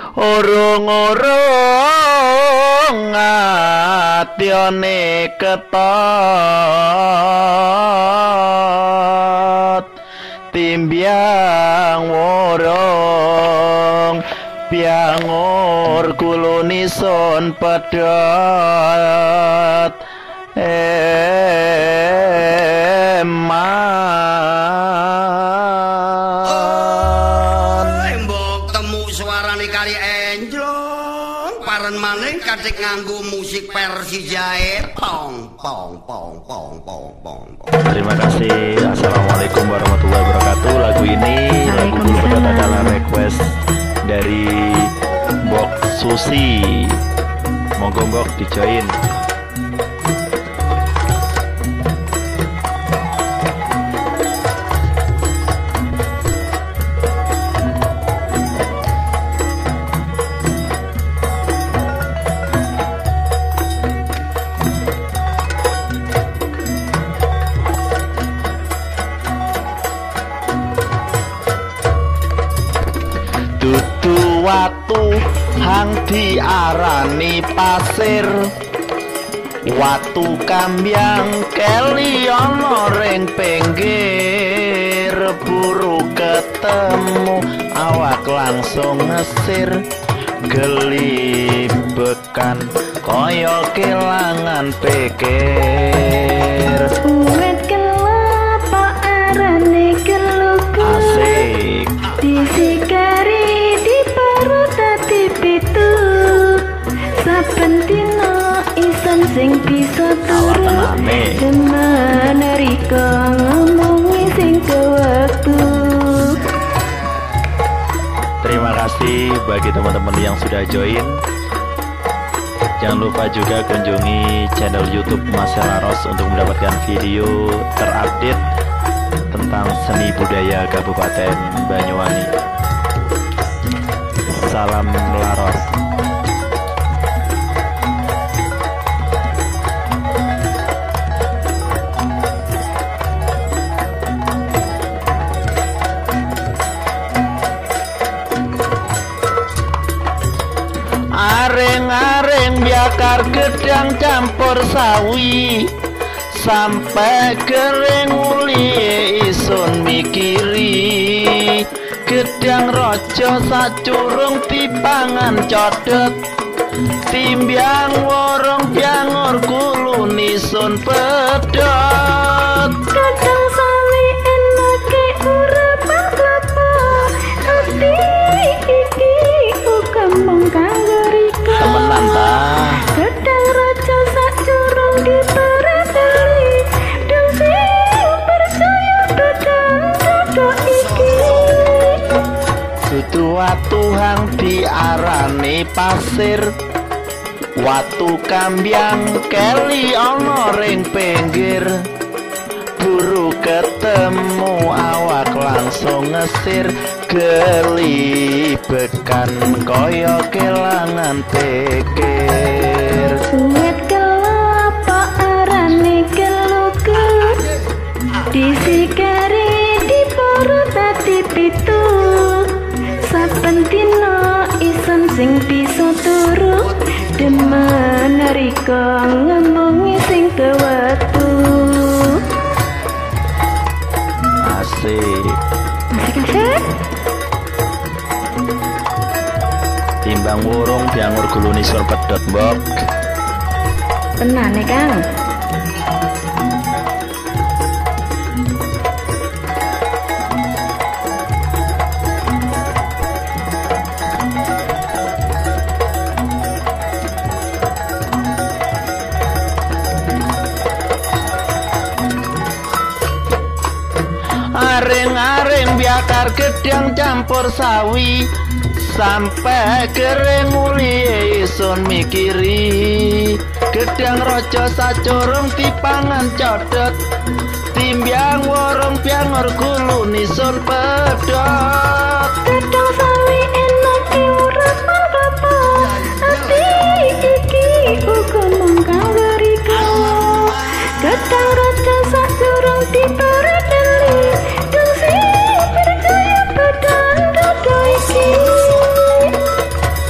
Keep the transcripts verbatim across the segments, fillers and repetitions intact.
Urung-urung atyane ketot timbyang wurung piangur kuluni sun pedot eman mbok temu suarane kali enjlong paren maning katik nganggo musik Persijae pong pong pong pong pong pong. Terima kasih. Assalamualaikum warahmatullahi wabarakatuh. Lagu ini lagu Bulu Pedot adalah request dari Bok Susi. Monggo Bok dijoin. Dudu watu hang diarani pasir, watu kambyang keli ana ring pinggir, buru ketemu awak langsung ngesir, gelibekan kaya kelangan pikir. Uwit kelapa arane keluku, Asik. disikari pitu saben dina ison sing bisa turu demen rika ngomongi sing waktu. Terima kasih bagi teman-teman yang sudah join. Jangan lupa juga kunjungi channel YouTube Mas Laros untuk mendapatkan video terupdate tentang seni budaya Kabupaten Banyuwangi. Salam Laros. Areng-areng biakar gedang campur sawi, sampai kering uli isun mikiri. Gedang rojo sacurung dipangan codot, timbyang worong piangur kuluni sun pedot. Kadang sawi enake urapan klapa, ati iki uga mung kanggo rika. Temenan ta? Gedang rojo sacurung dipereteli, dan sing percaya bedang jodoh iki. Dudu watu hang diarani pasir, watu kambyang keli ana ring pinggir, buru ketemu awak langsung ngesir, gelibekan kaya kelangan pikir. Uwit kelapa arane keluku, disikari diparut ati pitu saben dina ison sing bisa turu demen rika ngomongi sing waktu. Asik. Asik asik. Timbang wurung diangur guluni sur pedot Mbok. Tenan nih Kang. Areng-areng biakar gedang campur sawi, sampai kering uli isun mikiri. Gedang rojo sacurung dipangan codot, timbyang worong piangur kuluni sun pedot. Gedang sawi enake urapan klapa, ati iki uga mung kanggo rika. Gedang rojo sacurung dipereteli, dan sing percaya bedang jodoh iki.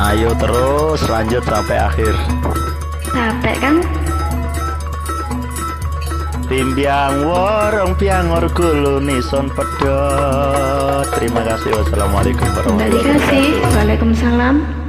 Ayo terus lanjut sampai akhir. Capek kan? Timbiang warung piangor gulu nison pedot. Terima kasih. Wassalamualaikum Kembali warahmatullahi kasih. wabarakatuh. Waalaikumsalam.